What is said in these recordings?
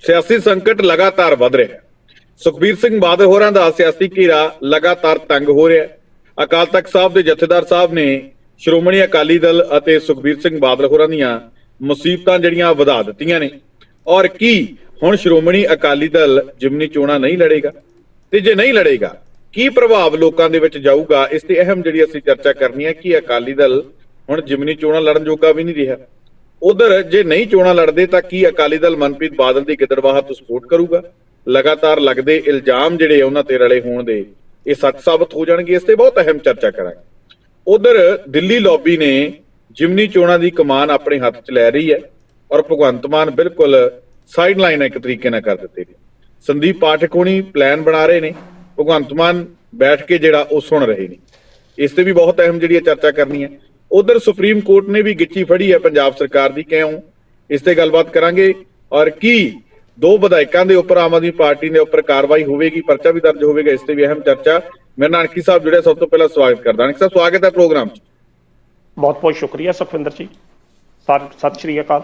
सियासी संकट लगातार वध रहा है। सुखबीर सिंह बादल होरां दा सियासी घेरा लगातार तंग हो रहा है। अकाल तख्त साहब के जथेदार साहब ने श्रोमणी अकाली दल अते सुखबीर सिंह बादल होरां दीआं मुसीबतां जिहड़ियां वधा दित्तियां ने। और की हुण श्रोमणी अकाली दल जिमनी चोणां नहीं लड़ेगा, ते जे नहीं लड़ेगा की प्रभाव लोकां दे विच जाऊगा? इस ते अहम जिहड़ी असीं चर्चा करनी है कि अकाली दल हुण जिमनी चोणां लड़न जोगा भी नहीं रहा। उधर जे नहीं चोणां लड़दे तां की अकाली दल मनप्रीत बादल की गिदड़बाहा तो सपोर्ट करूगा? लगातार लगदे इल्जाम जिहड़े उन्हां ते रले होण दे ये सच साबित हो जाणगे। इस ते बहुत अहम चर्चा करांगे। उधर दिल्ली लॉबी ने जिमनी चोणां दी कमान अपने हत्थ च लै रही है और भगवंत मान बिल्कुल साइड लाइन एक तरीके नाल कर दित्ते ने। संदीप पाठक होनी प्लान बना रहे ने, भगवंत मान बैठ के जिहड़ा वो सुन रहे ने। इस ते भी बहुत अहम जिहड़ी चर्चा करनी है। उधर सुप्रीम कोर्ट ने भी गिच्ची फड़ी है पंजाब सरकार की, क्यों? इस ते गलबात करांगे। और की दो विधायकों के उपर आम आदमी पार्टी के उपर कार्रवाई होगी, परचा भी दर्ज होगा? इस ते भी अहम चर्चा। मेरे नाल अणखी साहब जुड़े, सब तो पहला स्वागत करदा। अणखी साहब स्वागत है प्रोग्राम। बहुत बहुत शुक्रिया सुखविंदर जी, सत श्री अकाल।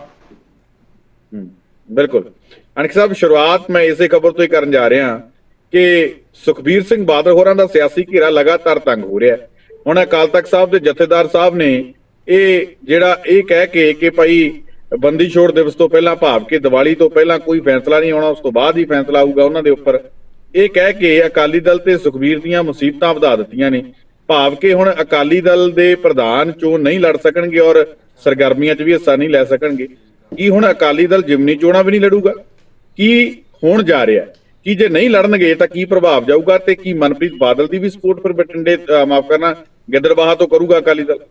बिल्कुल अणखी साहब, शुरुआत मैं इसे खबर तो ही करन जा रहा कि सुखबीर सिंह बादल होरां दा सियासी घेरा लगातार तंग हो रहा है। हुण अकाल तख्त साहब के जथेदार साहब ने ये कह के भाई बंदी छोड़ दिवस तो पहला, भाव के दिवाली तो पहला कोई फैसला नहीं आना, उस तो बाद ही फैसला आऊगा उन्हां दे उपर, ये कह के अकाली दल ते सुखबीर दीआं मुसीबतां वधा दित्तियां ने। भाव के हुण अकाली दल दे प्रधान चोण नहीं लड़ सकणगे और सरगर्मियां च भी हिस्सा नहीं लै सकणगे। की हुण अकाली दल जिमनी चोणां भी नहीं लड़ूगा? की होण जा रहा है कि जे नहीं लड़नगे तो की प्रभाव जाऊगा? ते की मनप्रीत बादल की भी सपोर्ट फिर बठिंडे माफ करना गिदड़बाहा तो करूगा अकाली दल?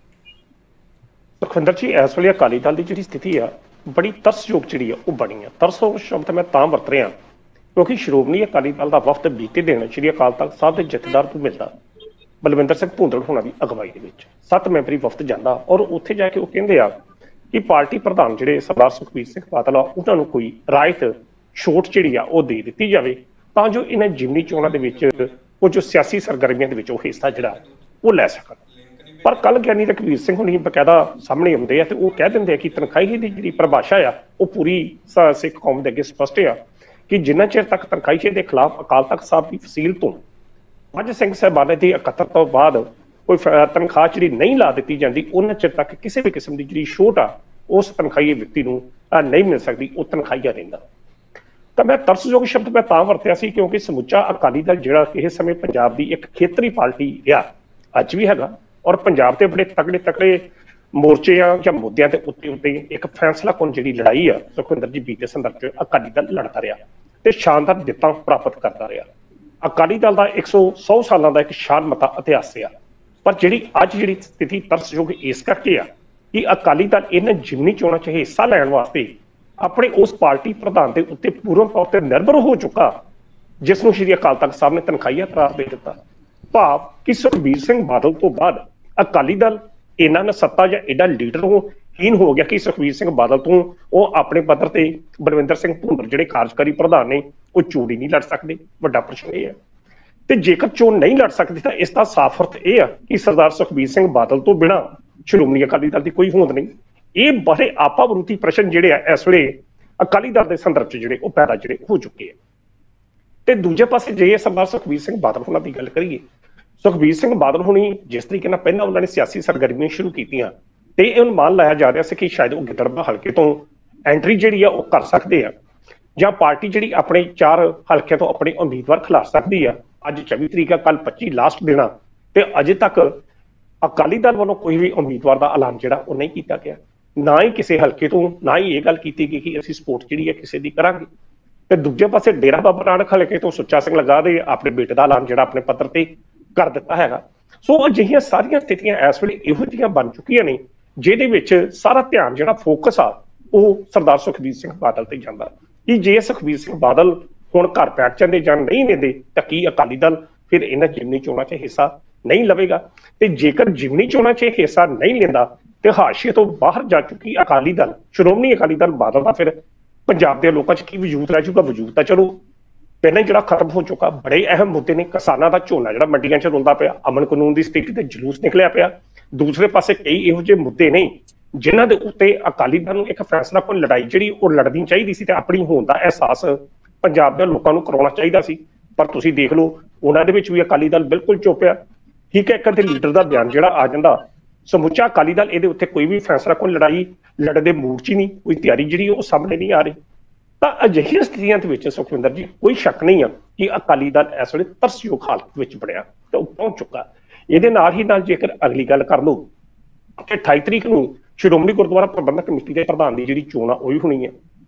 सुखविंदर जी, इस वे अकाली दल की जी स्थिति है बड़ी तरसयोग जी बनी है। तरसयोग शब्द मैं वरत रहा क्योंकि श्रोमणी अकाली दल का वफद बीते दिन श्री अकाल तख्त साहब के जथेदार को मिलता बलविंदर सिंह भूंदड़ होना की अगवाई के 7 मैंबरी वफद जाता और उत्थे जाके वो कहते हैं कि पार्टी प्रधान जिहड़े सरदार सुखबीर सिंह बादल आ उन्होंने कोई रायत छूट जी दे दी जाए तां जो इन्हें जिमनी चोणों के वो जो सियासी सरगर्मियों के हिस्सा जोड़ा वो लै सकन। पर कल ज्ञानी रघबीर सिंह होनी बकायदा सामने आते हैं तो वो कह देंगे कि तनखाही की जी परिभाषा आ वो पूरी सिख कौम के अगे स्पष्ट है कि जिन्ना चिर तक तनखाही के खिलाफ अकाल तख्त साहब की फसील तो मज सिंह साहबाने की 71 तो बाद कोई तनख्वाह जी नहीं ला दी जाती उन्ना चिर तक किसी भी किस्म की जी छूट आ उस तनखाही व्यक्ति को नहीं मिल सकती, वो तनखाइया रहिंदा। तो मैं तरसयोग शब्द मैं वरत्या सी क्योंकि समूचा अकाली दल जिहड़ा किसी समय पंजाब की एक खेतरी पार्टी रहा अज भी हैगा और पंजाब के बड़े तगड़े तगड़े मोर्चे या मुद्दों के उत्ते एक फैसला कुन जी लड़ाई आ सुखविंदर जी बीते संदर्भ अकाली दल लड़ता रहा तो शानदार जित्तां प्राप्त करता रहा। अकाली दल का 100 सालों का एक शानमता इतिहास है। पर जी अज जी स्थिति तरसयोग इस करके आ कि अकाली दल इन्हें जिमनी चोणों च हिस्सा लैण वास्ते अपने उस पार्टी प्रधान के उत्ते पूर्ण तौर पर निर्भर हो चुका जिसनों श्री अकाल तख्त साहब ने तनखाइया करार दे दिता। भाव कि सुखबीर सिंह बादल तो बाद अकाली दल इन्हां ने सत्ता या एडा लीडर हीन हो गया कि सुखबीर सिंह बादल तो वो अपने पद्धर से बलविंदर सिंह भूंदड़ जिहड़े कार्यकारी प्रधान ने वो चोण ही नहीं लड़ सकते। वड्डा प्रश्न यह है तो जेकर चोण नहीं लड़ सकते तो इसका साफ अर्थ यह है कि सरदार सुखबीर सिंह बादल तो बिना श्रोमणी अकाली दल की कोई होंद नहीं। ये बड़े आपा विरोधी प्रश्न जिहड़े इस वे अकाली दल के संदर्भ जिहड़े वो पैदा जिहड़े हो चुके हैं। तो दूजे पासे जे सरदार सुखबीर सिंह बादल होना की गल करिए, सुखबीर सिंह बादल होनी जिस तरीके नाल पहलां उन्होंने सियासी सरगर्मियां शुरू कीतियां ते इह मान लाया जा रहा कि शायद वो गिदड़बाहा हल्के तो एंट्री जिहड़ी आ वो कर सकते हैं या पार्टी जिहड़ी अपने 4 हल्के तो अपने उम्मीदवार खिला सकती है। अज 24 तरीक कल 25 लास्ट दिन ते अजे तक अकाली दल वालों कोई भी उम्मीदवार का ऐलान जिहड़ा वो नहीं किया गया, ना ही किसी हल्के तो ना ही ये गल की गई कि असीं सपोर्ट जिहड़ी है किसी की करांगे। ते दूजे पासे डेरा बाबा नानक हल्के तो सुच्चा सिंह लगा दे अपने बेटे का ऐलान जिहड़ा अपने पत्तर ते कर दिता है। सो अजिहियां सारियां स्थितियां इस वेले इहो जिहियां बन चुकियां ने जिहदे विच सारा ध्यान जिहड़ा फोकस आ वो सरदार सुखबीर सिंह बादल ते जांदा कि जे सुखबीर सिंह बादल हुण घर बैठ जांदे जां नहीं देंदे तां की अकाली दल फिर इन्हां जिमनी चोणां 'च हिस्सा नहीं लवेगा। तो जेकर जिमनी चोणां 'च हिस्सा नहीं लेंदा तो हाशिए तो बाहर जा चुकी अकाली दल श्रोमणी अकाली दल बादल का फिर पंजाब के लोगों की वजूद रह जाऊगा। वजूद तो चलो पहले जो खत्म हो चुका। बड़े अहम मुद्दे ने किसानों का झोना जो मंडियां च रुलदा पिया, अमन कानून की स्थिति ते जुलूस निकलिया पिया। दूसरे पासे कई इहो जिहे मुद्दे ने ਜਿਨ੍ਹਾਂ ਦੇ ਉੱਤੇ ਅਕਾਲੀ ਦਲ ਨੂੰ ਇੱਕ ਫੈਸਲਾ ਕੋਈ ਲੜਾਈ ਜਿਹੜੀ ਉਹ ਲੜਨੀ ਚਾਹੀਦੀ ਸੀ ਤੇ ਆਪਣੀ ਹੋਣ ਦਾ ਅਹਿਸਾਸ ਪੰਜਾਬ ਦੇ ਲੋਕਾਂ ਨੂੰ ਕਰਾਉਣਾ ਚਾਹੀਦਾ ਸੀ। ਪਰ ਤੁਸੀਂ ਦੇਖ ਲਓ ਉਹਨਾਂ ਦੇ ਵਿੱਚ ਵੀ ਅਕਾਲੀ ਦਲ ਬਿਲਕੁਲ ਚੁੱਪ ਆ। ਠੀਕ ਹੈ, ਇੱਕ ਅੱਧੇ ਲੀਡਰ ਦਾ ਬਿਆਨ ਜਿਹੜਾ ਆ ਜਾਂਦਾ, ਸਮੁੱਚਾ ਅਕਾਲੀ ਦਲ ਇਹਦੇ ਉੱਤੇ ਕੋਈ ਵੀ ਫੈਸਲਾ ਕੋਈ ਲੜਾਈ ਲੜਨ ਦੇ ਮੂਡ 'ਚ ਹੀ ਨਹੀਂ, ਕੋਈ ਤਿਆਰੀ ਜਿਹੜੀ ਉਹ ਸਾਹਮਣੇ ਨਹੀਂ ਆ ਰਹੀ। ਤਾਂ ਅਜਿਹੀਆਂ ਸਥਿਤੀਆਂ ਦੇ ਵਿੱਚ ਸੁਖਵਿੰਦਰ ਜੀ ਕੋਈ ਸ਼ੱਕ ਨਹੀਂ ਆ ਕਿ ਅਕਾਲੀ ਦਲ ਇਸ ਵੇਲੇ ਤਰਸਯੋਗ ਹਾਲਤ ਵਿੱਚ ਬਣਿਆ ਤੇ ਉਹ ਪਹੁੰਚ ਚੁੱਕਾ। ਇਹਦੇ ਨਾਲ ਹੀ ਨਾਲ ਜੇਕਰ ਅਗਲੀ ਗੱਲ ਕਰ ਲਓ ਕਿ 28 ਤਰੀਕ ਨੂੰ ਸ਼੍ਰੋਮਣੀ ਗੁਰਦੁਆਰਾ ਪ੍ਰਬੰਧਕ ਕਮੇਟੀ ਦੇ ਪ੍ਰਧਾਨ ਦੀ ਜਿਹੜੀ ਚੋਣ ਆ ਉਹ ਵੀ ਹੋਣੀ ਹੈ।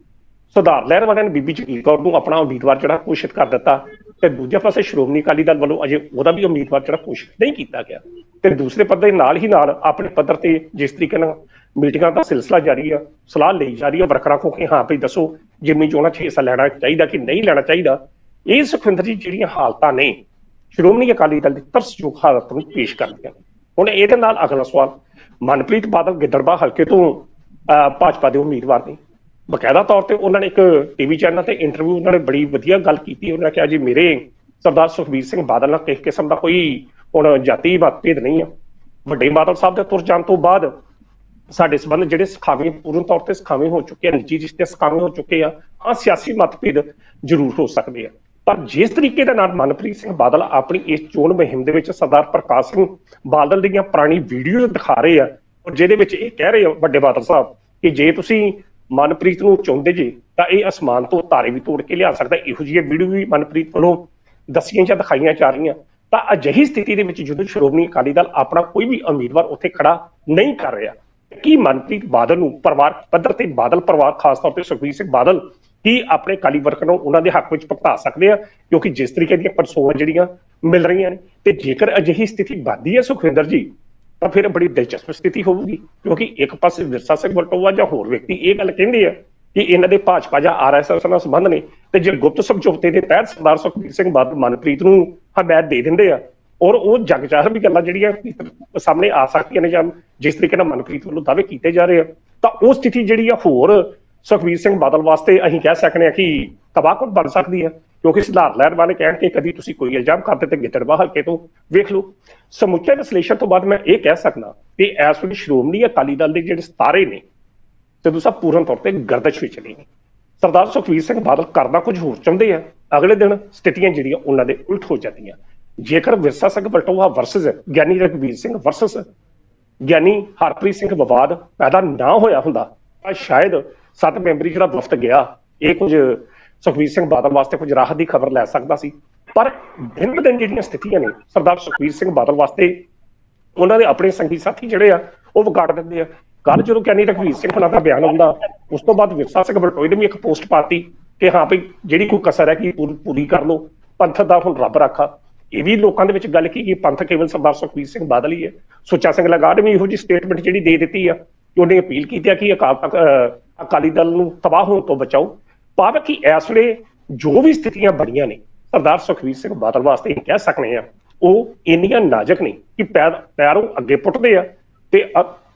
ਸੁਧਾਰ ਲਹਿਰ ਵਾਲਿਆਂ ਨੇ ਬੀਬੀ ਜਗੀਰ ਕੌਰ ਨੂੰ ਆਪਣਾ ਉਮੀਦਵਾਰ ਜਿਹੜਾ ਘੋਸ਼ਿਤ ਕਰ ਦਿੱਤਾ ਤੇ ਦੂਜੇ ਪਾਸੇ ਸ਼੍ਰੋਮਣੀ ਅਕਾਲੀ ਦਲ ਵੱਲੋਂ ਅਜੇ ਉਹਦਾ ਵੀ ਉਮੀਦਵਾਰ ਜਿਹੜਾ ਘੋਸ਼ਿਤ ਨਹੀਂ ਕੀਤਾ ਗਿਆ। ਤੇ ਦੂਸਰੇ ਪੱਧਰ ਦੇ ਨਾਲ ਹੀ ਨਾਲ ਆਪਣੇ ਪੱਧਰ ਤੇ ਜਿਸ ਤਰੀਕੇ ਨਾਲ ਮੀਟਿੰਗਾਂ ਦਾ ਸਿਲਸਿਲਾ ਜਾਰੀ ਆ, ਸਲਾਹ ਲਈ ਜਾ ਰਹੀ ਹੈ ਵਰਕਰਾਂ ਕੋਲ ਕਿ ਹਾਂ ਭਈ ਦੱਸੋ ਜਿਮਨੀ ਚੋਣਾਂ 'ਚ ਹਿੱਸਾ ਲੈਣਾ ਚਾਹੀਦਾ ਕਿ ਨਹੀਂ ਲੈਣਾ ਚਾਹੀਦਾ। ਇਹ ਸੁਖਵਿੰਦਰ ਜੀ ਜਿਹੜੀਆਂ ਹਾਲਤਾਂ ਨੇ ਸ਼੍ਰੋਮਣੀ ਅਕਾਲੀ ਦਲ ਦੀ ਤਰਸਯੋਗ ਹਾਲਤ ਨੂੰ ਪੇਸ਼ ਕਰਦੀਆਂ। ਹੁਣ ਇਹਦੇ ਨਾਲ ਅਗਲਾ ਸਵਾਲ, ਮਨਪ੍ਰੀਤ ਬਾਦਲ ਗਿੱਦੜਬਾਹਾ ਹਲਕੇ ਤੋਂ ਭਾਜਪਾ ਦੇ ਉਮੀਦਵਾਰ ਨੇ। ਬਕਾਇਦਾ ਤੌਰ ਤੇ ਉਹਨਾਂ ਨੇ ਇੱਕ ਟੀਵੀ ਚੈਨਲ ਤੇ ਇੰਟਰਵਿਊ ਉਹਨਾਂ ਨੇ ਬੜੀ ਵਧੀਆ ਗੱਲ ਕੀਤੀ। ਉਹਨਾਂ ਨੇ ਕਿਹਾ ਜੀ ਮੇਰੇ ਸਰਦਾਰ ਸੁਖਬੀਰ ਸਿੰਘ ਬਾਦਲ ਨਾਲ ਕਿਸੇ ਕਿਸਮ ਦਾ ਕੋਈ ਹੁਣ ਜਾਤੀ ਮਤਭੇਦ ਨਹੀਂ ਆ। ਵੱਡੇ ਬਾਦਲ ਸਾਹਿਬ ਦੇ ਤੁਰ ਜਾਣ ਤੋਂ ਬਾਅਦ ਸਾਡੇ ਸੰਬੰਧ ਜਿਹੜੇ ਸਖਾਵੇਂ ਪੂਰਨ ਤੌਰ ਤੇ ਸਖਾਵੇਂ ਹੋ ਚੁੱਕੇ ਆ, ਨਿੱਜੀ ਰਿਸ਼ਤੇ ਸਖਾਵੇਂ ਹੋ ਚੁੱਕੇ ਆ। ਹਾਂ, ਸਿਆਸੀ ਮਤਭੇਦ ਜ਼ਰੂਰ ਹੋ ਸਕਦੇ ਆ, ਪਰ ਜਿਸ ਤਰੀਕੇ ਦੇ ਨਾਲ ਮਨਪ੍ਰੀਤ ਸਿੰਘ ਬਾਦਲ ਆਪਣੀ ਇਸ ਚੋਣ ਮੁਹਿੰਮ ਦੇ ਵਿੱਚ ਸਰਦਾਰ ਪ੍ਰਕਾਸ਼ ਸਿੰਘ ਬਾਦਲ ਦੀਆਂ ਪੁਰਾਣੀ ਵੀਡੀਓ ਦਿਖਾ ਰਹੇ ਆ, ਔਰ ਜਿਹਦੇ ਵਿੱਚ ਇਹ ਕਹਿ ਰਹੇ ਆ ਵੱਡੇ ਬਾਦਲ ਸਾਹਿਬ ਕਿ ਜੇ ਤੁਸੀਂ ਮਨਪ੍ਰੀਤ ਨੂੰ ਚਾਹੁੰਦੇ ਜੇ ਤਾਂ ਇਹ ਅਸਮਾਨ ਤੋਂ ਤਾਰੇ ਵੀ ਤੋੜ ਕੇ ਲਿਆ ਸਕਦਾ। ਇਹੋ ਜਿਹੀ ਵੀਡੀਓ ਵੀ ਮਨਪ੍ਰੀਤ ਵੱਲੋਂ ਦੱਸੀਆਂ ਜਾਂ ਦਿਖਾਈਆਂ ਜਾ ਰਹੀਆਂ। ਤਾਂ ਅਜਿਹੀ ਸਥਿਤੀ ਦੇ ਵਿੱਚ ਜਦੋਂ ਸ਼੍ਰੋਮਣੀ ਅਕਾਲੀ ਦਲ ਆਪਣਾ ਕੋਈ ਵੀ ਉਮੀਦਵਾਰ ਉੱਥੇ ਖੜਾ ਨਹੀਂ ਕਰ ਰਿਹਾ, ਕੀ ਮਨਪ੍ਰੀਤ ਬਾਦਲ ਨੂੰ ਪਰਿਵਾਰ ਪੱਧਰ ਤੇ ਬਾਦਲ ਪਰਿਵਾਰ ਖਾਸ ਤੌਰ ਤੇ ਸੁਖਬੀਰ ਸਿੰਘ ਬਾਦਲ ਕੀ ਆਪਣੇ ਅਕਾਲੀ ਵਰਕਰ ਨੂੰ ਉਹਨਾਂ ਦੇ ਹੱਕ ਵਿੱਚ ਭੁਗਤਾ ਸਕਦੇ ਆ? ਕਿਉਂਕਿ ਜਿਸ ਤਰੀਕੇ ਦੀਆਂ ਪਰਸੋਨਾਂ ਜਿਹੜੀਆਂ ਮਿਲ ਰਹੀਆਂ ਨੇ, ਤੇ ਜੇਕਰ ਅਜਿਹੀ ਸਥਿਤੀ ਬਣਦੀ ਹੈ ਸੁਖਵਿੰਦਰ ਜੀ ਤਾਂ ਫਿਰ ਬੜੀ ਦਿਲਚਸਪ ਸਥਿਤੀ ਹੋਊਗੀ। ਕਿਉਂਕਿ ਇੱਕ ਪਾਸੇ ਵਿਰਸਾ ਸਿੰਘ ਵਲਟੋਆ ਜਾਂ ਹੋਰ ਵਿਅਕਤੀ ਇਹ ਗੱਲ ਕਹਿੰਦੇ ਆ ਕਿ ਇਹਨਾਂ ਦੇ ਭਾਜਪਾ ਜਾਂ RSS ਨਾਲ ਸੰਬੰਧ ਨੇ, ਤੇ ਜੇ ਗੁਪਤ ਸਮਝੌਤੇ ਦੇ ਤਹਿਤ ਸਰਦਾਰ ਸੁਖਬੀਰ ਸਿੰਘ ਬਾਦਲ ਮਨਪ੍ਰੀਤ ਨੂੰ ਹਮਾਇਤ ਦੇ ਦਿੰਦੇ ਆ, ਔਰ ਉਹ ਜਗਜਾਹਰ ਵੀ ਗੱਲਾਂ ਜਿਹੜੀਆਂ ਸਾਹਮਣੇ ਆ ਸਕਦੀਆਂ ਨੇ ਜਾਂ ਜਿਸ ਤਰੀਕੇ ਨਾਲ ਮਨਪ੍ਰੀਤ ਵੱਲੋਂ ਦਾਅਵੇ ਕੀਤੇ ਜਾ ਰਹੇ ਆ, ਤਾਂ ਉਹ ਸਥਿਤੀ ਜਿਹੜੀ ਆ ਹੋਰ ਸੁਖਬੀਰ ਸਿੰਘ ਬਾਦਲ ਵਾਸਤੇ ਅਸੀਂ ਕਹਿ ਸਕਦੇ ਹਾਂ ਕਿ ਤਬਾਹਕੁਨ ਬਣ ਸਕਦੀ ਹੈ। ਕਿਉਂਕਿ ਸੁਧਾਰ ਲਹਿਰ ਵਾਲੇ ਕਹਿਣ ਕਿ ਕਦੀ ਤੁਸੀਂ ਕੋਈ ਇਲਜ਼ਾਮ ਕਰਦੇ ਤੇ ਗਿੱਦੜਬਾਹਾ ਹਲਕੇ ਤੋਂ ਵੇਖ ਲਓ। ਸਮੁੱਚੇ ਵਿਸ਼ਲੇਸ਼ਣ ਤੋਂ ਬਾਅਦ ਮੈਂ ਇਹ ਕਹਿ ਸਕਦਾ ਕਿ ਇਸ ਵੇਲੇ ਸ਼੍ਰੋਮਣੀ ਅਕਾਲੀ ਦਲ ਦੇ ਜਿਹੜੇ ਸਿਤਾਰੇ ਨੇ ਤੇ ਦੂਸਰਾ ਪੂਰਨ ਤੌਰ ਤੇ ਗਰਦਸ਼ ਵਿੱਚ ਨੇ। ਸਰਦਾਰ ਸੁਖਬੀਰ ਸਿੰਘ ਬਾਦਲ ਕਰਨਾ ਕੁਝ ਹੋਰ ਚਾਹੁੰਦੇ ਆ, ਅਗਲੇ ਦਿਨ ਸਥਿਤੀਆਂ ਜਿਹੜੀਆਂ ਉਹਨਾਂ ਦੇ ਉਲਟ ਹੋ ਜਾਂਦੀਆਂ। ਜੇਕਰ ਵਿਰਸਾ ਸਿੰਘ ਵਲਟੋਆ ਵਰਸਸ ਗਿਆਨੀ ਰਘਬੀਰ ਸਿੰਘ ਵਰਸਸ ਗਿਆਨੀ ਹਰਪ੍ਰੀਤ ਸਿੰਘ ਵਿਵਾਦ ਪੈਦਾ ਨਾ ਹੋਇਆ ਹੁੰਦਾ ਤਾਂ ਸ਼ਾਇਦ 7 ਮੈਂਬਰੀ ਜਿਹੜਾ ਵਫਦ ਗਿਆ ਇਹ ਕੁਝ ਸੁਖਬੀਰ ਸਿੰਘ ਬਾਦਲ ਵਾਸਤੇ ਕੁਝ ਰਾਹਤ ਦੀ ਖਬਰ ਲੈ ਸਕਦਾ ਸੀ। ਪਰ ਦਿਨ ਬ ਦਿਨ ਜਿਹੜੀਆਂ ਸਥਿਤੀਆਂ ਨੇ ਸਰਦਾਰ ਸੁਖਬੀਰ ਸਿੰਘ ਬਾਦਲ ਵਾਸਤੇ ਉਹਨਾਂ ਦੇ ਆਪਣੇ ਸੰਗੀ ਸਾਥੀ ਜਿਹੜੇ ਆ ਉਹ ਵਿਗਾੜ ਦਿੰਦੇ ਆ। ਕੱਲ ਜਦੋਂ ਗਿਆਨੀ ਰਘਬੀਰ ਸਿੰਘ ਹੋਣਾ ਦਾ ਬਿਆਨ ਆਉਂਦਾ, ਉਸ ਤੋਂ ਬਾਅਦ ਵਿਰਸਾ ਸਿੰਘ ਵਲਟੋਏ ਨੇ ਵੀ ਇੱਕ ਪੋਸਟ ਪਾਤੀ ਕਿ ਹਾਂ ਭਈ ਜਿਹੜੀ ਕੋਈ ਕਸਰ ਹੈ ਕਿ ਪੂਰੀ ਕਰ ਲਓ, ਪੰਥ ਦਾ ਹੁਣ ਰੱਬ ਰਾਖਾ। ਇਹ ਵੀ ਲੋਕਾਂ ਦੇ ਵਿੱਚ ਗੱਲ ਕੀ ਪੰਥ ਕੇਵਲ ਸਰਦਾਰ ਸੁਖਬੀਰ ਸਿੰਘ ਬਾਦਲ ਹੀ ਹੈ। ਸੁੱਚਾ ਸਿੰਘ ਲਗਾੜ ਨੇ ਇਹੋ ਜਿਹੀ ਸਟੇਟਮੈਂਟ ਜਿਹੜੀ ਦੇ ਦਿੱਤੀ ਆ ਕਿ ਉਹਨੇ ਅਪੀਲ ਕੀਤੀ ਆ ਕਿ ਅਕਾਲੀ ਦਲ ਨੂੰ ਤਬਾਹ ਹੋਣ ਤੋਂ ਬਚਾਓ। ਭਾਵ ਕਿ ਇਸ ਵੇਲੇ ਜੋ ਵੀ ਸਥਿਤੀਆਂ ਬਣੀਆਂ ਨੇ ਸਰਦਾਰ ਸੁਖਬੀਰ ਸਿੰਘ ਬਾਦਲ ਵਾਸਤੇ ਕਹਿ ਸਕਦੇ ਆ ਉਹ ਇੰਨੀਆਂ ਨਾਜ਼ੁਕ ਨੇ ਕਿ ਪੈਰੋਂ ਅੱਗੇ ਪੁੱਟਦੇ ਆ ਤੇ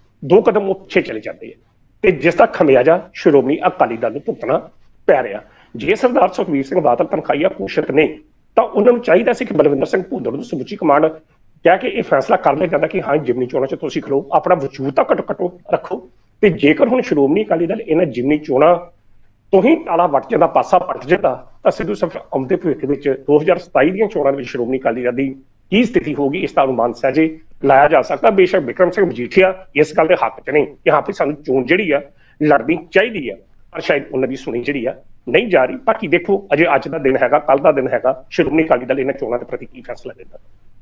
2 ਕਦਮ ਉਹ ਪਿੱਛੇ ਚਲੇ ਜਾਂਦੇ ਆ, ਤੇ ਜਿਸ ਦਾ ਖਮਿਆਜਾ ਸ਼੍ਰੋਮਣੀ ਅਕਾਲੀ ਦਲ ਨੂੰ ਭੁਗਤਣਾ ਪੈ ਰਿਹਾ। ਜੇ ਸਰਦਾਰ ਸੁਖਬੀਰ ਸਿੰਘ ਬਾਦਲ ਤਨਖਾਹੀਆ ਘੋਸ਼ਿਤ ਨੇ ਤਾਂ ਉਹਨਾਂ ਨੂੰ ਚਾਹੀਦਾ ਸੀ ਕਿ ਬਲਵਿੰਦਰ ਸਿੰਘ ਭੂੰਦੜ ਨੂੰ ਸਮੁੱਚੀ ਕਮਾਂਡ ਕਹਿ ਕੇ ਇਹ ਫੈਸਲਾ ਕਰ ਲਿਆ ਜਾਂਦਾ ਕਿ ਹਾਂ ਜਿਮਨੀ ਚੋਣਾਂ 'ਚ ਤੁਸੀਂ ਖਲੋ, ਆਪਣਾ ਵਜੂਦ ਤਾਂ ਘੱਟੋ ਰੱਖੋ। ਤੇ ਜੇਕਰ ਹੁਣ ਸ਼੍ਰੋਮਣੀ ਅਕਾਲੀ ਦਲ ਇਹਨਾਂ ਜਿਮਨੀ ਚੋਣਾਂ ਤੋਂ ਹੀ ਤਾਲਾ ਵੱਟ ਜਾਂਦਾ, ਪਾਸਾ ਪਲਟ ਜਾਂਦਾ, ਤਾਂ ਸਿੱਧੂ ਸਫਰ ਆਉਂਦੇ ਭਵਿੱਖ ਵਿੱਚ 2027 ਦੀਆਂ ਚੋਣਾਂ ਦੇ ਵਿੱਚ ਸ਼੍ਰੋਮਣੀ ਅਕਾਲੀ ਦਲ ਦੀ ਕੀ ਸਥਿਤੀ ਹੋਊਗੀ ਇਸ ਦਾ ਅਨੁਮਾਨ ਸਹਿਜੇ ਲਾਇਆ ਜਾ ਸਕਦਾ। ਬੇਸ਼ੱਕ ਬਿਕਰਮ ਸਿੰਘ ਮਜੀਠੀਆ ਇਸ ਗੱਲ ਦੇ ਹੱਕ 'ਚ ਨੇ ਕਿ ਹਾਂ ਵੀ ਸਾਨੂੰ ਚੋਣ ਜਿਹੜੀ ਆ ਲੜਨੀ ਚਾਹੀਦੀ ਆ, ਪਰ ਸ਼ਾਇਦ ਉਹਨਾਂ ਦੀ ਸੁਣੀ ਜਿਹੜੀ ਆ ਨਹੀਂ ਜਾ ਰਹੀ। ਬਾਕੀ ਦੇਖੋ ਅਜੇ ਅੱਜ ਦਾ ਦਿਨ ਹੈਗਾ, ਕੱਲ ਦਾ ਦਿਨ ਹੈਗਾ, ਸ਼੍ਰੋਮਣੀ ਅਕਾਲੀ ਦਲ ਇਹਨਾਂ ਚੋਣਾਂ ਦੇ ਪ੍ਰਤੀ ਕੀ ਫੈਸਲਾ ਲੈਂਦਾ।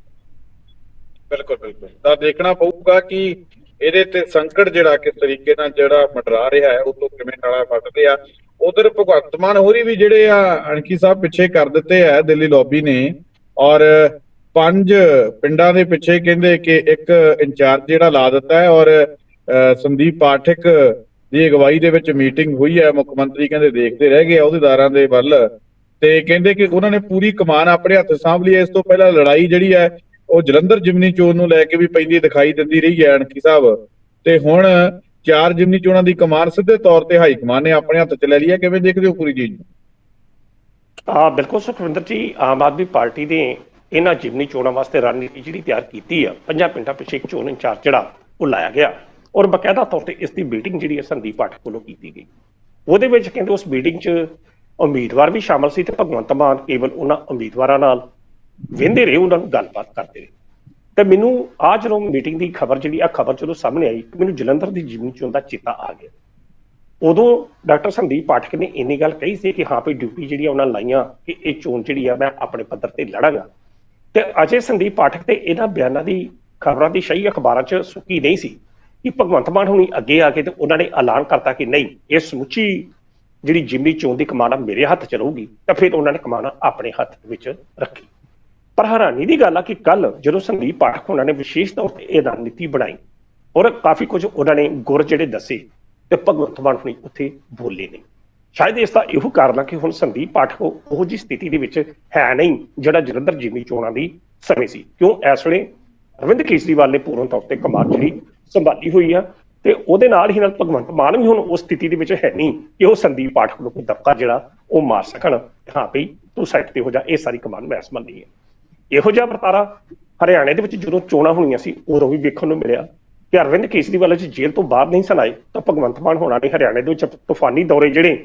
ਬਿਲਕੁਲ ਤਾਂ ਦੇਖਣਾ ਪਊਗਾ ਕਿ ਇਹਦੇ ਤੇ ਸੰਕਟ ਜਿਹੜਾ ਕਿਸ ਤਰੀਕੇ ਨਾਲ ਜਿਹੜਾ ਮੰਡਰਾ ਰਿਹਾ ਹੈ ਉਹ ਤੋਂ ਕਿਵੇਂ ਟਾਲਾ ਵੱਟਦੇ ਆ। ਉਧਰ ਭਗਵੰਤ ਮਾਨ ਹੋਰੀ ਵੀ ਜਿਹੜੇ ਆ ਅਣਖੀ ਸਾਹਿਬ ਪਿੱਛੇ ਕਰ ਦਿੱਤੇ ਆ ਦਿੱਲੀ ਲੌਬੀ ਨੇ, ਔਰ 5 ਪਿੰਡਾਂ ਦੇ ਪਿੱਛੇ ਕਹਿੰਦੇ ਕਿ ਇੱਕ ਇੰਚਾਰਜ ਜਿਹੜਾ ਲਾ ਦਿੱਤਾ ਹੈ, ਔਰ ਸੰਦੀਪ ਪਾਠਕ ਦੀ ਅਗਵਾਈ ਦੇ ਵਿੱਚ ਮੀਟਿੰਗ ਹੋਈ ਹੈ। ਮੁੱਖ ਮੰਤਰੀ ਕਹਿੰਦੇ ਦੇਖਦੇ ਰਹਿ ਗਏ ਅਹੁਦੇਦਾਰਾਂ ਦੇ ਵੱਲ, ਤੇ ਕਹਿੰਦੇ ਕਿ ਉਹਨਾਂ ਨੇ ਪੂਰੀ ਕਮਾਨ ਆਪਣੇ ਹੱਥ ਸਾਂਭ ਲਈ। ਇਸ ਤੋਂ ਪਹਿਲਾਂ ਲੜਾਈ ਜਿਹੜੀ ਹੈ ਉਹ ਜਲੰਧਰ ਜਿਮਨੀ ਚੋਣ ਨੂੰ ਲੈ ਕੇ ਵੀ ਪੈਂਦੀ ਦਿਖਾਈ ਦਿੰਦੀ ਰਹੀ ਹੈ ਅਣਖੀ ਸਾਹਿਬ, ਤੇ ਹੁਣ 4 ਜਿਮਨੀ ਚੋਣਾਂ ਦੀ ਕਮਾਨ ਸਿੱਧੇ ਤੌਰ ਤੇ ਹਾਈ ਕਮਾਨ ਨੇ ਆਪਣੇ ਹੱਥ 'ਚ ਲੈ ਲਈ ਹੈ। ਕਿਵੇਂ ਦੇਖਦੇ ਹੋ ਪੂਰੀ ਚੀਜ਼ ਨੂੰ? ਬਿਲਕੁਲ ਸੁਖਵਿੰਦਰ ਜੀ, ਆਮ ਆਦਮੀ ਪਾਰਟੀ ਦੇ ਇਹਨਾਂ ਜਿਮਨੀ ਚੋਣਾਂ ਵਾਸਤੇ ਰਣਨੀਤੀ ਜਿਹੜੀ ਤਿਆਰ ਕੀਤੀ ਆ, 5 ਪਿੰਡਾਂ ਪਿੱਛੇ ਇੱਕ ਚੋਣ ਇੰਚਾਰਜ ਜਿਹੜਾ ਉਹ ਲਾਇਆ ਗਿਆ, ਔਰ ਬਕਾਇਦਾ ਤੌਰ ਤੇ ਇਸ ਦੀ ਮੀਟਿੰਗ ਜਿਹੜੀ ਹੈ ਸੰਦੀਪ ਪਾਠਕ ਵੱਲੋਂ ਕੀਤੀ ਗਈ। ਉਹਦੇ ਵਿੱਚ ਕਹਿੰਦੇ ਉਸ ਮੀਟਿੰਗ 'ਚ ਉਮੀਦਵਾਰ ਵੀ ਸ਼ਾਮਲ ਸੀ ਤੇ ਭਗਵੰਤ ਮਾਨ ਕੇਵਲ ਉਹਨਾਂ ਉਮੀਦਵਾਰਾਂ ਨਾਲ ਵਹਿੰਦੇ ਰਹੇ, ਉਹਨਾਂ ਨੂੰ ਗੱਲਬਾਤ ਕਰਦੇ ਰਹੇ। ਤੇ ਮੈਨੂੰ ਆ ਜਦੋਂ ਮੀਟਿੰਗ ਦੀ ਖਬਰ ਜਿਹੜੀ ਆ ਖਬਰ ਜਦੋਂ ਸਾਹਮਣੇ ਆਈ, ਮੈਨੂੰ ਜਲੰਧਰ ਦੀ ਜਿਮਨੀ ਚੋਣ ਦਾ ਚੇਤਾ ਆ ਗਿਆ। ਉਦੋਂ ਡਾਕਟਰ ਸੰਦੀਪ ਪਾਠਕ ਨੇ ਇੰਨੀ ਗੱਲ ਕਹੀ ਸੀ ਕਿ ਹਾਂ ਵੀ ਡਿਊਟੀ ਜਿਹੜੀ ਉਹਨਾਂ ਲਾਈਆਂ ਕਿ ਇਹ ਚੋਣ ਜਿਹੜੀ ਆ ਮੈਂ ਆਪਣੇ ਪੱਧਰ ਤੇ ਲੜਾਂਗਾ। ਤੇ ਅਜੇ ਸੰਦੀਪ ਪਾਠਕ ਤੇ ਇਹਨਾਂ ਬਿਆਨਾਂ ਦੀ ਖਬਰਾਂ ਦੀ ਸ਼ਹੀ ਅਖਬਾਰਾਂ 'ਚ ਸੁੱਕੀ ਨਹੀਂ ਸੀ ਕਿ ਭਗਵੰਤ ਮਾਨ ਹੁਣੀ ਅੱਗੇ ਆ ਕੇ ਤੇ ਉਹਨਾਂ ਨੇ ਐਲਾਨ ਕਰਤਾ ਕਿ ਨਹੀਂ, ਇਹ ਸਮੁੱਚੀ ਜਿਹੜੀ ਜਿਮਨੀ ਚੋਣ ਦੀ ਕਮਾਨ ਆ ਮੇਰੇ ਹੱਥ 'ਚ ਰਹੂਗੀ, ਤਾਂ ਫਿਰ ਉਹਨਾਂ ਨੇ ਕਮਾਨ ਆਪਣੇ ਹੱਥ ਵਿੱਚ ਰੱਖੀ। ਪਰ ਹੈਰਾਨੀ ਦੀ ਗੱਲ ਆ ਕਿ ਕੱਲ ਜਦੋਂ ਸੰਦੀਪ ਪਾਠਕ ਉਹਨਾਂ ਨੇ ਵਿਸ਼ੇਸ਼ ਤੌਰ ਤੇ ਇਹ ਰਣਨੀਤੀ ਬਣਾਈ ਔਰ ਕਾਫੀ ਕੁਝ ਉਹਨਾਂ ਨੇ ਗੁਰ ਜਿਹੜੇ ਦੱਸੇ, ਤੇ ਭਗਵੰਤ ਮਾਨ ਹੁਣੀ ਉੱਥੇ ਬੋਲੇ ਨਹੀਂ। ਸ਼ਾਇਦ ਇਸ ਦਾ ਇਹੋ ਕਾਰਨ ਆ ਕਿ ਹੁਣ ਸੰਦੀਪ ਪਾਠਕ ਉਹ ਜਿਹੀ ਸਥਿਤੀ ਦੇ ਵਿੱਚ ਹੈ ਨਹੀਂ ਜਿਹੜਾ ਜਲੰਧਰ ਜਿਮਨੀ ਚੋਣਾਂ ਦੀ ਸਮੇਂ ਸੀ। ਕਿਉਂ ਇਸ ਵੇਲੇ ਅਰਵਿੰਦ ਕੇਜਰੀਵਾਲ ਨੇ ਪੂਰਨ ਤੌਰ ਤੇ ਕਮਾਨ ਜਿਹੜੀ ਸੰਭਾਲੀ ਹੋਈ ਆ, ਤੇ ਉਹਦੇ ਨਾਲ ਹੀ ਨਾਲ ਭਗਵੰਤ ਮਾਨ ਵੀ ਹੁਣ ਉਸ ਸਥਿਤੀ ਦੇ ਵਿੱਚ ਹੈ ਨਹੀਂ ਕਿ ਉਹ ਸੰਦੀਪ ਪਾਠਕ ਨੂੰ ਕੋਈ ਦਬਕਾ ਜਿਹੜਾ ਉਹ ਮਾਰ ਸਕਣ, ਹਾਂ ਭਈ ਤੂੰ ਸਾਈਡ ਤੇ ਹੋ ਜਾ, ਇਹ ਸਾਰੀ ਕਮਾਨ ਮੈਂ ਸੰਭਾਲੀ ਹੈ। ਇਹੋ ਜਿਹਾ ਵਰਤਾਰਾ ਹਰਿਆਣੇ ਦੇ ਵਿੱਚ ਜਦੋਂ ਚੋਣਾਂ ਹੋਣੀਆਂ ਸੀ ਉਦੋਂ ਵੀ ਵੇਖਣ ਨੂੰ ਮਿਲਿਆ ਕਿ ਅਰਵਿੰਦ ਕੇਜਰੀਵਾਲ ਜੀ ਜੇਲ੍ਹ ਤੋਂ ਬਾਹਰ ਨਹੀਂ ਸਨ ਆਏ, ਤਾਂ ਭਗਵੰਤ ਮਾਨ ਹੋਣਾ ਨੇ ਹਰਿਆਣੇ ਦੇ ਵਿੱਚ ਤੂਫਾਨੀ ਦੌਰੇ ਜਿਹੜੇ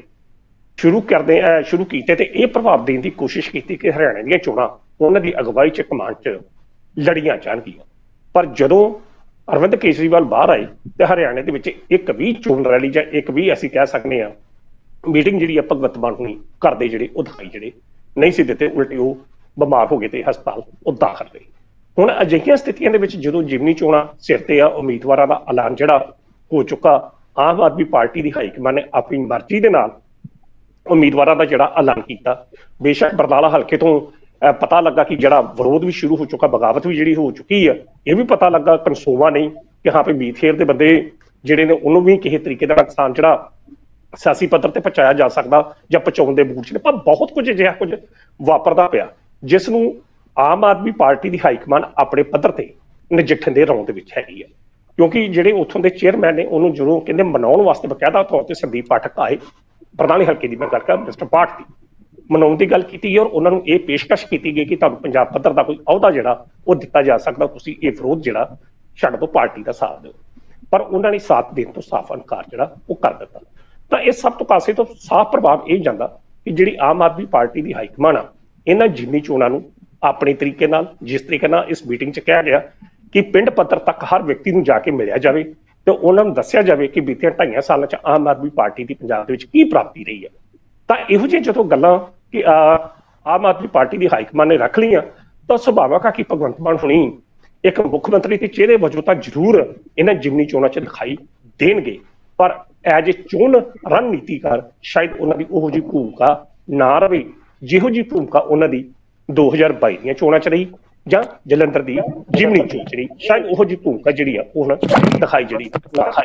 ਸ਼ੁਰੂ ਕੀਤੇ ਤੇ ਇਹ ਪ੍ਰਭਾਵ ਦੇਣ ਦੀ ਕੋਸ਼ਿਸ਼ ਕੀਤੀ ਕਿ ਹਰਿਆਣੇ ਦੀਆਂ ਚੋਣਾਂ ਉਹਨਾਂ ਦੀ ਅਗਵਾਈ 'ਚ ਕਮਾਨ 'ਚ ਲੜੀਆਂ ਜਾਣਗੀਆਂ। ਪਰ ਜਦੋਂ ਅਰਵਿੰਦ ਕੇਜਰੀਵਾਲ ਬਾਹਰ ਆਏ ਤੇ ਹਰਿਆਣੇ ਦੇ ਵਿੱਚ ਇੱਕ ਵੀ ਚੋਣ ਰੈਲੀ ਜਾਂ ਇੱਕ ਵੀ ਅਸੀਂ ਕਹਿ ਸਕਦੇ ਹਾਂ ਮੀਟਿੰਗ ਜਿਹੜੀ ਆ ਭਗਵੰਤ ਮਾਨ ਹੁਣੀ ਕਰਦੇ ਜਿਹੜੇ ਉਹ ਦਿਖਾਈ ਜਿਹੜੇ ਨਹੀਂ ਸੀ ਦਿੱਤੇ, ਉਲਟੇ ਉਹ ਬਿਮਾਰ ਹੋ ਗਏ ਤੇ ਹਸਪਤਾਲ ਉਹ ਦਾਖਲ ਰਹੇ। ਹੁਣ ਅਜਿਹੀਆਂ ਸਥਿਤੀਆਂ ਦੇ ਵਿੱਚ ਜਦੋਂ ਜਿਮਨੀ ਚੋਣਾਂ ਸਿਰ ਤੇ ਆ, ਉਮੀਦਵਾਰਾਂ ਦਾ ਐਲਾਨ ਜਿਹੜਾ ਹੋ ਚੁੱਕਾ, ਆਮ ਆਦਮੀ ਪਾਰਟੀ ਦੀ ਹਾਈਕਮਾਨ ਨੇ ਆਪਣੀ ਮਰਜ਼ੀ ਦੇ ਨਾਲ ਉਮੀਦਵਾਰਾਂ ਦਾ ਜਿਹੜਾ ਐਲਾਨ ਕੀਤਾ। ਬੇਸ਼ੱਕ ਬਰਨਾਲਾ ਹਲਕੇ ਤੋਂ ਪਤਾ ਲੱਗਾ ਕਿ ਜਿਹੜਾ ਵਿਰੋਧ ਵੀ ਸ਼ੁਰੂ ਹੋ ਚੁੱਕਾ, ਬਗਾਵਤ ਵੀ ਜਿਹੜੀ ਹੋ ਚੁੱਕੀ ਆ, ਇਹ ਵੀ ਪਤਾ ਲੱਗਾ ਕਨਸੋਵਾ ਨਹੀਂ ਕਿ ਹਾਂ ਵੀ ਮੀਥੇਰ ਦੇ ਬੰਦੇ ਜਿਹੜੇ ਨੇ ਉਹਨੂੰ ਵੀ ਕਿਸੇ ਤਰੀਕੇ ਦਾ ਨੁਕਸਾਨ ਜਿਹੜਾ ਸਿਆਸੀ ਪੱਧਰ ਤੇ ਪਹੁੰਚਾਇਆ ਜਾ ਸਕਦਾ ਜਾਂ ਪਹੁੰਚਾਉਣ ਦੇ ਮੂਡ 'ਚ ਨੇ। ਪਰ ਬਹੁਤ ਕੁਝ ਅਜਿਹਾ ਕੁਝ ਵਾਪਰਦਾ ਪਿਆ ਜਿਸ ਨੂੰ ਆਮ ਆਦਮੀ ਪਾਰਟੀ ਦੀ ਹਾਈਕਮਾਨ ਆਪਣੇ ਪੱਧਰ ਤੇ ਨਜਿੱਠਣ ਦੇ ਰੌਂਦ ਦੇ ਵਿੱਚ ਹੈਗੀ ਹੈ। ਕਿਉਂਕਿ ਜਿਹੜੇ ਉੱਥੋਂ ਦੇ ਚੇਅਰਮੈਨ ਨੇ ਉਹਨੂੰ ਜਦੋਂ ਕਹਿੰਦੇ ਮਨਾਉਣ ਵਾਸਤੇ ਬਕਾਇਦਾ ਤੌਰ ਤੇ ਸੰਦੀਪ ਪਾਠਕ ਆਏ, ਬਰਨਾਲੇ ਹਲਕੇ ਦੀ ਮੈਂ ਗੱਲ ਕਰਾਂ, ਮਿਸਟਰ ਪਾਠ ਦੀ ਮਨਾਉਣ ਦੀ ਗੱਲ ਕੀਤੀ ਔਰ ਉਹਨਾਂ ਨੂੰ ਇਹ ਪੇਸ਼ਕਸ਼ ਕੀਤੀ ਗਈ ਕਿ ਤੁਹਾਨੂੰ ਪੰਜਾਬ ਪੱਧਰ ਦਾ ਕੋਈ ਅਹੁਦਾ ਜਿਹੜਾ ਉਹ ਦਿੱਤਾ ਜਾ ਸਕਦਾ, ਤੁਸੀਂ ਇਹ ਵਿਰੋਧ ਜਿਹੜਾ ਛੱਡ ਦਿਓ, ਪਾਰਟੀ ਦਾ ਸਾਥ ਦਿਓ। ਪਰ ਉਹਨਾਂ ਨੇ ਸਾਥ ਦੇਣ ਤੋਂ ਸਾਫ਼ ਇਨਕਾਰ ਜਿਹੜਾ ਉਹ ਕਰ ਦਿੱਤਾ। ਤਾਂ ਇਹ ਸਭ ਤੋਂ ਪਾਸੇ ਤੋਂ ਸਾਫ਼ ਪ੍ਰਭਾਵ ਇਹ ਜਾਂਦਾ ਕਿ ਜਿਹੜੀ ਆਮ ਆਦਮੀ ਪਾਰਟੀ ਦੀ ਹਾਈਕਮਾਨ ਆ, ਇਹਨਾਂ ਜਿਮਨੀ ਚੋਣਾਂ ਨੂੰ ਆਪਣੇ ਤਰੀਕੇ ਨਾਲ, ਜਿਸ ਤਰੀਕੇ ਨਾਲ ਇਸ ਮੀਟਿੰਗ 'ਚ ਕਿਹਾ ਗਿਆ ਕਿ ਪਿੰਡ ਪੱਧਰ ਤੱਕ ਹਰ ਵਿਅਕਤੀ ਨੂੰ ਜਾ ਕੇ ਮਿਲਿਆ ਜਾਵੇ ਤੇ ਉਹਨਾਂ ਨੂੰ ਦੱਸਿਆ ਜਾਵੇ ਕਿ ਬੀਤੇ 2.5 ਸਾਲਾਂ 'ਚ ਆਮ ਆਦਮੀ ਪਾਰਟੀ ਦੀ ਪੰਜਾਬ ਦੇ ਵਿੱਚ ਕੀ ਪ੍ਰਾਪਤੀ ਰਹੀ ਹੈ। ਤਾਂ ਇਹੋ ਜਿਹੇ ਜਦੋਂ ਗੱਲਾਂ ਕਿ ਆਮ ਆਦਮੀ ਪਾਰਟੀ ਦੀ ਹਾਈਕਮਾਨ ਨੇ ਰੱਖ ਲਈਆਂ, ਤਾਂ ਸੁਭਾਵਕ ਆ ਕਿ ਭਗਵੰਤ ਮਾਨ ਹੁਣੀ ਇੱਕ ਮੁੱਖ ਮੰਤਰੀ ਦੇ ਚਿਹਰੇ ਵਜੋਂ ਤਾਂ ਜ਼ਰੂਰ ਇਹਨਾਂ ਜਿਮਨੀ ਚੋਣਾਂ 'ਚ ਦਿਖਾਈ ਦੇਣਗੇ, ਪਰ ਐਜ ਏ ਚੋਣ ਰਣਨੀਤੀਕਾਰ ਸ਼ਾਇਦ ਉਹਨਾਂ ਦੀ ਉਹੋ ਜਿਹੀ ਭੂਮਿਕਾ ਨਾ ਰਹੇ ਜਿਹੋ ਜਿਹੀ ਭੂਮਿਕਾ ਉਹਨਾਂ ਦੀ 2022 ਦੀਆਂ ਚੋਣਾਂ 'ਚ ਰਹੀ ਜਾਂ ਜਲੰਧਰ ਦੀ ਜਿਮਨੀ ਚੋਣ 'ਚ ਰਹੀ। ਸ਼ਾਇਦ ਉਹੋ ਜਿਹੀ ਭੂਮਿਕਾ ਜਿਹੜੀ ਆ ਉਹ ਹੁਣ ਦਿਖਾਈ ਜਿਹੜੀ ਨਾ ਦਿਖਾਈ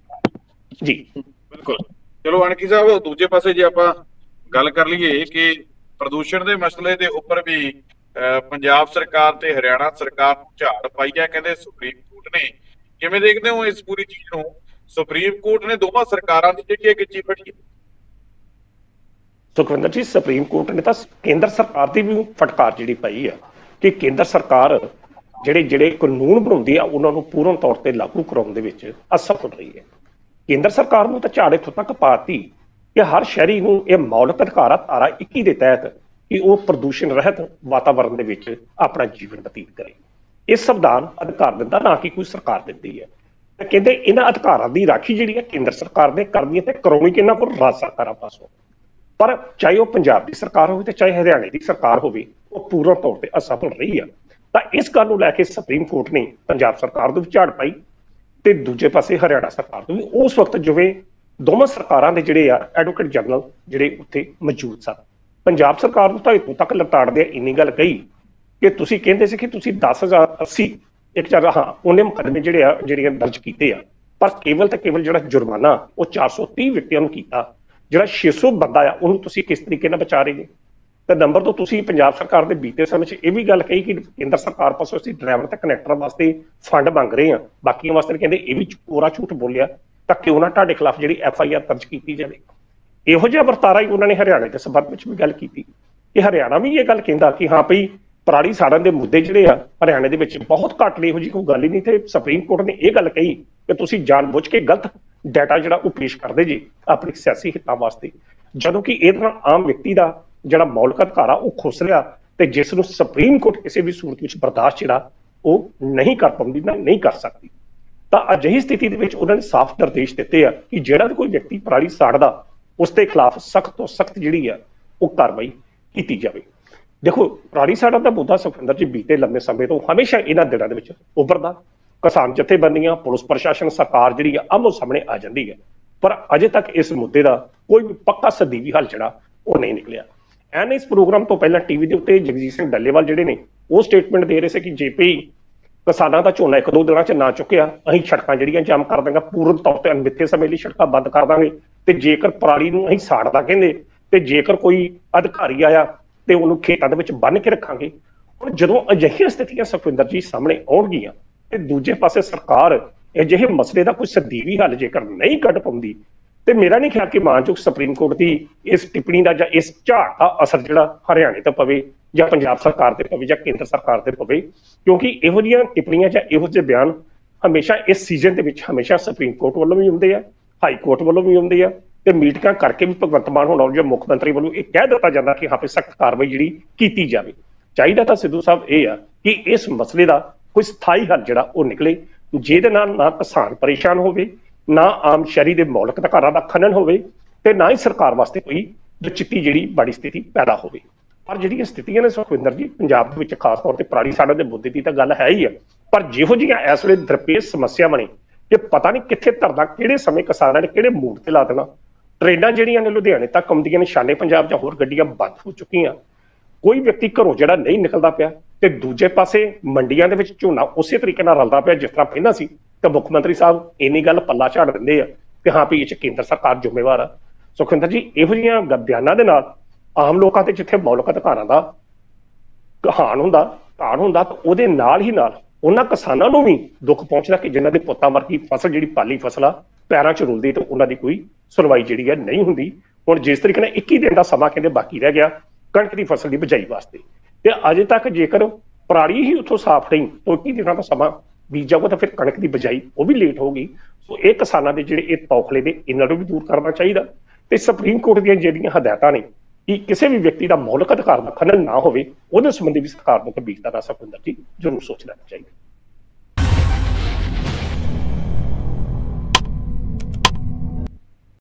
ਜੀ। ਬਿਲਕੁਲ। ਚਲੋ ਅਣਖੀ ਸਾਹਿਬ, ਦੂਜੇ ਪਾਸੇ ਜੇ ਆਪਾਂ ਗੱਲ ਕਰ ਲਈਏ ਕਿ ਪ੍ਰਦੂਸ਼ਣ ਦੇ ਮਸਲੇ ਦੇ ਉੱਪਰ ਵੀ ਪੰਜਾਬ ਸਰਕਾਰ ਤੇ ਹਰਿਆਣਾ ਸਰਕਾਰ ਨੂੰ ਝਾੜ ਪਾਈ ਹੈ। ਕਹਿੰਦੇ ਸੁਪਰੀਮ ਕੋਰਟ ਨੇ, ਕਿਵੇਂ ਦੇਖਦੇ ਹੋ ਇਸ ਪੂਰੀ ਚੀਜ਼ ਨੂੰ? ਸੁਪਰੀਮ ਕੋਰਟ ਨੇ ਦੋਵਾਂ ਸਰਕਾਰਾਂ ਦੀ ਜਿਹੜੀ ਗਿੱਚੀ ਫੜੀ ਹੈ। ਸੁਖਵਿੰਦਰ ਜੀ, ਸੁਪਰੀਮ ਕੋਰਟ ਨੇ ਤਾਂ ਕੇਂਦਰ ਸਰਕਾਰ ਦੀ ਵੀ ਫਟਕਾਰ ਜਿਹੜੀ ਪਾਈ ਆ ਕਿ ਕੇਂਦਰ ਸਰਕਾਰ ਜਿਹੜੇ ਕਾਨੂੰਨ ਬਣਾਉਂਦੀ ਆ ਉਹਨਾਂ ਨੂੰ ਪੂਰਨ ਤੌਰ ਤੇ ਲਾਗੂ ਕਰਾਉਣ ਦੇ ਵਿੱਚ ਅਸਫਲ ਰਹੀ ਹੈ। ਕੇਂਦਰ ਸਰਕਾਰ ਨੂੰ ਤਾਂ ਝਾੜ ਇੱਥੋਂ ਤੱਕ ਪਾਤੀ ਕਿ ਹਰ ਸ਼ਹਿਰੀ ਨੂੰ ਇਹ ਮੌਲਿਕ ਅਧਿਕਾਰ ਆ ਧਾਰਾ 21 ਦੇ ਤਹਿਤ ਕਿ ਉਹ ਪ੍ਰਦੂਸ਼ਣ ਰਹਿਤ ਵਾਤਾਵਰਣ ਦੇ ਵਿੱਚ ਆਪਣਾ ਜੀਵਨ ਬਤੀਤ ਕਰੇ। ਇਹ ਸੰਵਿਧਾਨ ਅਧਿਕਾਰ ਦਿੰਦਾ, ਨਾ ਕਿ ਕੋਈ ਸਰਕਾਰ ਦਿੰਦੀ ਹੈ। ਤੇ ਕਹਿੰਦੇ ਇਹਨਾਂ ਅਧਿਕਾਰਾਂ ਦੀ ਰਾਖੀ ਜਿਹੜੀ ਹੈ ਕੇਂਦਰ ਸਰਕਾਰ ਨੇ ਕਰਨੀ ਹੈ ਤੇ ਕਰਾਉਣੀ ਕਿਹਨਾਂ ਕੋਲ? ਰਾਜ ਸਰਕਾਰਾਂ ਪਾਸੋਂ। ਪਰ ਚਾਹੇ ਉਹ ਪੰਜਾਬ ਦੀ ਸਰਕਾਰ ਹੋਵੇ ਤੇ ਚਾਹੇ ਹਰਿਆਣੇ ਦੀ ਸਰਕਾਰ ਹੋਵੇ, ਉਹ ਪੂਰਨ ਤੌਰ ਤੇ ਅਸਫਲ ਰਹੀ ਆ। ਤਾਂ ਇਸ ਗੱਲ ਨੂੰ ਲੈ ਕੇ ਸੁਪਰੀਮ ਕੋਰਟ ਨੇ ਪੰਜਾਬ ਸਰਕਾਰ ਨੂੰ ਵੀ ਝਾੜ ਪਾਈ ਤੇ ਦੂਜੇ ਪਾਸੇ ਹਰਿਆਣਾ ਸਰਕਾਰ ਨੂੰ ਵੀ। ਉਸ ਵਕਤ ਜਿਵੇਂ ਦੋਵਾਂ ਸਰਕਾਰਾਂ ਦੇ ਜਿਹੜੇ ਆ ਐਡਵੋਕੇਟ ਜਨਰਲ ਜਿਹੜੇ ਉੱਥੇ ਮੌਜੂਦ ਸਨ, ਪੰਜਾਬ ਸਰਕਾਰ ਨੂੰ ਤਾਂ ਇੱਥੋਂ ਤੱਕ ਲਤਾੜਦੇ ਇੰਨੀ ਗੱਲ ਕਹੀ ਕਿ ਤੁਸੀਂ ਕਹਿੰਦੇ ਸੀ ਕਿ ਤੁਸੀਂ 10,080 ਉਹਨੇ ਮੁਕੱਦਮੇ ਜਿਹੜੀਆਂ ਦਰਜ ਕੀਤੇ ਆ, ਪਰ ਕੇਵਲ ਤੇ ਕੇਵਲ ਜਿਹੜਾ ਜੁਰਮਾਨਾ ਉਹ 430 ਵਿਅਕਤੀਆਂ ਨੂੰ ਕੀਤਾ, ਜਿਹੜਾ 600 ਬੰਦਾ ਆ ਉਹਨੂੰ ਤੁਸੀਂ ਕਿਸ ਤਰੀਕੇ ਨਾਲ ਬਚਾ ਰਹੇ ਜੇ। ਤੇ ਨੰਬਰ 2 ਤੁਸੀਂ ਪੰਜਾਬ ਸਰਕਾਰ ਦੇ ਬੀਤੇ ਸਮੇਂ 'ਚ ਇਹ ਵੀ ਗੱਲ ਕਹੀ ਕਿ ਕੇਂਦਰ ਸਰਕਾਰ ਪਾਸੋਂ ਅਸੀਂ ਡਰਾਈਵਰ ਤੇ ਕਨੈਕਟਰ ਵਾਸਤੇ ਫੰਡ ਮੰਗ ਰਹੇ ਹਾਂ, ਬਾਕੀਆਂ ਵਾਸਤੇ ਕਹਿੰਦੇ ਇਹ ਵੀ ਕੋਰਾ ਝੂਠ ਬੋਲਿਆ, ਤਾਂ ਕਿਉਂ ਨਾ ਤੁਹਾਡੇ ਖਿਲਾਫ ਜਿਹੜੀ FIR ਦਰਜ ਕੀਤੀ ਜਾਵੇ। ਇਹੋ ਜਿਹਾ ਵਰਤਾਰਾ ਹੀ ਉਹਨਾਂ ਨੇ ਹਰਿਆਣੇ ਦੇ ਸੰਬੰਧ ਵਿੱਚ ਵੀ ਗੱਲ ਕੀਤੀ ਕਿ ਹਰਿਆਣਾ ਵੀ ਇਹ ਗੱਲ ਕਹਿੰਦਾ ਕਿ ਹਾਂ ਭਈ ਪਰਾਲੀ ਸਾੜਨ ਦੇ ਮੁੱਦੇ ਜਿਹੜੇ ਆ ਹਰਿਆਣੇ ਦੇ ਵਿੱਚ ਬਹੁਤ ਘੱਟ ਨੇ, ਇਹੋ ਜਿਹੀ ਕੋਈ ਗੱਲ ਹੀ ਨਹੀਂ। ਤੇ ਸੁਪਰੀਮ ਕੋਰਟ ਨੇ ਇਹ ਗੱਲ ਕਹੀ ਕਿ ਤੁਸੀਂ ਜਾਣਬੁੱਝ ਕੇ ਗਲਤ ਡਾਟਾ ਜਿਹੜਾ ਉਹ ਪੇਸ਼ ਕਰਦੇ ਜੀ ਆਪਣੇ ਸਿਆਸੀ ਹਿੱਤਾਂ ਵਾਸਤੇ, ਜਦੋਂ ਕਿ ਇਹਦੇ ਨਾਲ ਆਮ ਵਿਅਕਤੀ ਦਾ ਜਿਹੜਾ ਮੌਲਿਕ ਅਧਿਕਾਰ ਆ ਉਹ ਖੁੱਸ ਰਿਹਾ, ਤੇ ਜਿਸ ਨੂੰ ਸੁਪਰੀਮ ਕੋਰਟ ਕਿਸੇ ਵੀ ਸੂਰਤ ਵਿੱਚ ਬਰਦਾਸ਼ਤ ਜਿਹੜਾ ਉਹ ਨਹੀਂ ਕਰ ਪਾਉਂਦੀ, ਨਹੀਂ ਕਰ ਸਕਦੀ। ਤਾਂ ਅਜਿਹੀ ਸਥਿਤੀ ਦੇ ਵਿੱਚ ਉਹਨਾਂ ਨੇ ਸਾਫ਼ ਨਿਰਦੇਸ਼ ਦਿੱਤੇ ਆ ਕਿ ਜਿਹੜਾ ਵੀ ਕੋਈ ਵਿਅਕਤੀ ਪਰਾਲੀ ਸਾੜਦਾ ਉਸ ਦੇ ਖਿਲਾਫ ਸਖਤ ਤੋਂ ਸਖਤ ਜਿਹੜੀ ਆ ਉਹ ਕਾਰਵਾਈ ਕੀਤੀ ਜਾਵੇ। ਦੇਖੋ, ਪਰਾਲੀ ਸਾੜਨ ਦਾ ਮੁੱਦਾ ਸੁਖਵਿੰਦਰ ਜੀ ਬੀਤੇ ਲੰਮੇ ਸਮੇਂ ਤੋਂ ਹਮੇਸ਼ਾ ਇਹਨਾਂ ਦਿਨਾਂ ਦੇ ਵਿੱਚ ਉੱਭਰਦਾ, ਕਿਸਾਨ ਜਥੇਬੰਦੀਆਂ, ਪੁਲਿਸ ਪ੍ਰਸ਼ਾਸਨ, ਸਰਕਾਰ ਜਿਹੜੀ ਆ ਆਮੋ ਸਾਹਮਣੇ ਆ ਜਾਂਦੀ ਹੈ, ਪਰ ਅਜੇ ਤੱਕ ਇਸ ਮੁੱਦੇ ਦਾ ਕੋਈ ਵੀ ਪੱਕਾ ਸਦੀਵੀ ਹੱਲ ਜਿਹੜਾ ਉਹ ਨਹੀਂ ਨਿਕਲਿਆ। ਐਨ ਇਸ ਪ੍ਰੋਗਰਾਮ ਤੋਂ ਪਹਿਲਾਂ ਟੀਵੀ ਦੇ ਉੱਤੇ ਜਗਜੀਤ ਸਿੰਘ ਡੱਲੇਵਾਲ ਜਿਹੜੇ ਨੇ ਉਹ ਸਟੇਟਮੈਂਟ ਦੇ ਰਹੇ ਸੀ ਕਿ ਜੇਪੀ ਕਿਸਾਨਾਂ ਦਾ ਝੋਨਾ 1-2 ਦਿਨਾਂ 'ਚ ਨਾ ਚੁੱਕਿਆ, ਅਸੀਂ ਸੜਕਾਂ ਜਿਹੜੀਆਂ ਜਾਮ ਕਰ ਦਾਂਗੇ, ਪੂਰਨ ਤੌਰ ਤੇ ਅਣਮਿੱਥੇ ਸਮੇਂ ਲਈ ਸੜਕਾਂ ਬੰਦ ਕਰ ਦਾਂਗੇ, ਤੇ ਜੇਕਰ ਪਰਾਲੀ ਨੂੰ ਅਸੀਂ ਸਾੜਦਾ ਕਹਿੰਦੇ, ਤੇ ਜੇਕਰ ਕੋਈ ਅਧਿਕਾਰੀ ਆਇਆ ਤੇ ਉਹਨੂੰ ਖੇਤਾਂ ਦੇ ਵਿੱਚ ਬੰਨ੍ਹ ਕੇ ਰੱਖਾਂਗੇ। ਹੁਣ ਜਦੋਂ ਅਜਿਹੀਆਂ ਸਥਿਤੀਆਂ ਸੁਖਵਿੰਦਰ ਜੀ ਸਾਹਮਣੇ ਆਉਣਗੀਆਂ ਤੇ ਦੂਜੇ ਪਾਸੇ ਸਰਕਾਰ ਅਜਿਹੇ ਮਸਲੇ ਦਾ ਕੋਈ ਸਦੀਵੀ ਹੱਲ ਜੇਕਰ ਨਹੀਂ ਕੱਢ ਪਾਉਂਦੀ, ਤੇ ਮੇਰਾ ਨਹੀਂ ਖਿਆਲ ਕਿ ਮਾਨਯੋਗ ਸੁਪਰੀਮ ਕੋਰਟ ਦੀ ਇਸ ਟਿੱਪਣੀ ਦਾ ਜਾਂ ਇਸ ਝਾੜ ਦਾ ਅਸਰ ਜਿਹੜਾ ਹਰਿਆਣੇ ਤੇ ਪਵੇ ਜਾਂ ਪੰਜਾਬ ਸਰਕਾਰ ਤੇ ਪਵੇ ਜਾਂ ਕੇਂਦਰ ਸਰਕਾਰ ਤੇ ਪਵੇ, ਕਿਉਂਕਿ ਇਹੋ ਜਿਹੀਆਂ ਟਿੱਪਣੀਆਂ ਜਾਂ ਇਹੋ ਜਿਹੇ ਬਿਆਨ ਹਮੇਸ਼ਾ ਇਸ ਸੀਜ਼ਨ ਦੇ ਵਿੱਚ ਹਮੇਸ਼ਾ ਸੁਪਰੀਮ ਕੋਰਟ ਵੱਲੋਂ ਵੀ ਹੁੰਦੇ ਆ, ਹਾਈ ਕੋਰਟ ਵੱਲੋਂ ਵੀ ਹੁੰਦੇ ਆ, ਤੇ ਮੀਟਿੰਗਾਂ ਕਰਕੇ ਵੀ ਭਗਵੰਤ ਮਾਨ ਹੋਣਾ ਜਾਂ ਮੁੱਖ ਮੰਤਰੀ ਵੱਲੋਂ ਇਹ ਕਹਿ ਦਿੱਤਾ ਜਾਂਦਾ ਕਿ ਹਾਂ ਵੀ ਸਖਤ ਕਾਰਵਾਈ ਜਿਹੜੀ ਕੀਤੀ ਜਾਵੇ। ਚਾਹੀਦਾ ਤਾਂ ਸਿੱਧੂ ਸਾਹਿਬ ਇਹ ਆ ਕਿ ਇਸ ਮਸਲੇ ਦਾ ਕੋਈ ਸਥਾਈ ਹੱਲ ਜਿਹੜਾ ਉਹ ਨਿਕਲੇ, ਜਿਹਦੇ ਨਾਲ ਨਾ ਕਿਸਾਨ ਪਰੇਸ਼ਾਨ ਹੋਵੇ, ਨਾ ਆਮ ਸ਼ਹਿਰੀ ਦੇ ਮੌਲਿਕ ਅਧਿਕਾਰਾਂ ਦਾ ਖਨਨ ਹੋਵੇ, ਤੇ ਨਾ ਹੀ ਸਰਕਾਰ ਵਾਸਤੇ ਕੋਈ ਚਿੱਟੀ ਜਿਹੜੀ ਮਾੜੀ ਸਥਿਤੀ ਪੈਦਾ ਹੋਵੇ। ਪਰ ਜਿਹੜੀਆਂ ਸਥਿਤੀਆਂ ਨੇ ਸੁਖਵਿੰਦਰ ਜੀ ਪੰਜਾਬ ਦੇ ਵਿੱਚ ਖਾਸ ਤੌਰ ਤੇ ਪਰਾਲੀ ਸਾੜਨ ਦੇ ਮੁੱਦੇ ਦੀ ਤਾਂ ਗੱਲ ਹੈ ਹੀ ਆ, ਪਰ ਜਿਹੋ ਜਿਹੀਆਂ ਇਸ ਵੇਲੇ ਦਰਪੇਸ਼ ਸਮੱਸਿਆਵਾਂ ਨੇ ਕਿ ਪਤਾ ਨਹੀਂ ਕਿੱਥੇ ਧਰਨਾ, ਕਿਹੜੇ ਸਮੇਂ ਕਿਸਾਨਾਂ ਨੇ ਕਿਹੜੇ ਮੂਡ ਤੇ ਲਾ ਦੇਣਾ। ਟ੍ਰੇਨਾਂ ਜਿਹੜੀਆਂ ਨੇ ਲੁਧਿਆਣੇ ਤੱਕ ਆਉਂਦੀਆਂ ਨੇ, ਸ਼ਾਨੇ ਪੰਜਾਬ ਜਾਂ ਹੋਰ ਗੱਡੀਆਂ ਬੰਦ ਹੋ ਚੁੱਕੀਆਂ, ਕੋਈ ਵਿਅਕਤੀ ਘਰੋਂ ਜਿਹੜਾ ਨਹੀਂ ਨਿਕਲਦਾ ਪਿਆ, ਤੇ ਦੂਜੇ ਪਾਸੇ ਮੰਡੀਆਂ ਦੇ ਵਿੱਚ ਝੋਨਾ ਉਸੇ ਤਰੀਕੇ ਨਾਲ ਰਲਦਾ ਪਿਆ ਜਿਸ ਤਰ੍ਹਾਂ ਪਹਿਲਾਂ ਸੀ। ਤਾਂ ਮੁੱਖ ਮੰਤਰੀ ਸਾਹਿਬ ਇੰਨੀ ਗੱਲ ਪੱਲਾ ਝਾੜ ਦਿੰਦੇ ਆ ਕਿ ਹਾਂ ਵੀ ਇਹ 'ਚ ਕੇਂਦਰ ਸਰਕਾਰ ਜ਼ਿੰਮੇਵਾਰ ਆ। ਸੁਖਵਿੰਦਰ ਜੀ, ਇਹੋ ਜਿਹੀਆਂ ਬਿਆਨਾਂ ਦੇ ਨਾਲ ਆਮ ਲੋਕਾਂ ਤੇ ਜਿੱਥੇ ਮੌਲਿਕ ਅਧਿਕਾਰਾਂ ਦਾ ਘਾਣ ਹੁੰਦਾ ਤਾਂ ਉਹਦੇ ਨਾਲ ਹੀ ਨਾਲ ਉਹਨਾਂ ਕਿਸਾਨਾਂ ਨੂੰ ਵੀ ਦੁੱਖ ਪਹੁੰਚਦਾ ਕਿ ਜਿਨ੍ਹਾਂ ਦੇ ਪੁੱਤਾਂ ਵਰਗੀ ਫਸਲ ਜਿਹੜੀ ਪਾਲੀ ਫਸਲ ਆ ਪੈਰਾਂ 'ਚ ਰੁਲਦੀ, ਤੇ ਉਹਨਾਂ ਦੀ ਕੋਈ ਸੁਣਵਾਈ ਜਿਹੜੀ ਹੈ ਨਹੀਂ ਹੁੰਦੀ। ਹੁਣ ਜਿਸ ਤਰੀਕੇ ਨਾਲ 21 ਦਿਨ ਦਾ ਸਮਾਂ ਕਹਿੰਦੇ ਬਾਕੀ ਰਹਿ ਗਿਆ ਕਣਕ ਦੀ ਫਸਲ ਦੀ ਬਿਜਾਈ ਵਾਸਤੇ, ਤੇ ਅਜੇ ਤੱਕ ਜੇਕਰ ਪਰਾਲੀ ਹੀ ਉੱਥੋਂ ਸਾਫ਼ ਨਹੀਂ, 21 ਦਿਨਾਂ ਦਾ ਸਮਾਂ ਬੀਜ ਜਾਊਗਾ ਤਾਂ ਫਿਰ ਕਣਕ ਦੀ ਬਿਜਾਈ ਉਹ ਵੀ ਲੇਟ ਹੋਊਗੀ। ਸੋ ਇਹ ਕਿਸਾਨਾਂ ਦੇ ਜਿਹੜੇ ਇਹ ਤੌਖਲੇ ਨੇ ਇਹਨਾਂ ਨੂੰ ਵੀ ਦੂਰ ਕਰਨਾ ਚਾਹੀਦਾ, ਤੇ ਸੁਪਰੀਮ ਕੋਰਟ ਦੀਆਂ ਜਿਹੜੀਆਂ ਹਦਾਇਤਾਂ ਨੇ ਕਿ ਕਿਸੇ ਵੀ ਵਿਅਕਤੀ ਦਾ ਮੌਲਿਕ ਅਧਿਕਾਰ ਦਾ ਖਨਨ ਨਾ ਹੋਵੇ, ਉਹਦੇ ਸੰਬੰਧੀ ਵੀ ਸਰਕਾਰ ਨੂੰ ਗੰਭੀਰਤਾ ਨਾਲ ਸੁਖਵਿੰਦਰ ਜੀ ਜ਼ਰੂਰ ਸੋਚਣਾ ਚਾਹੀਦਾ।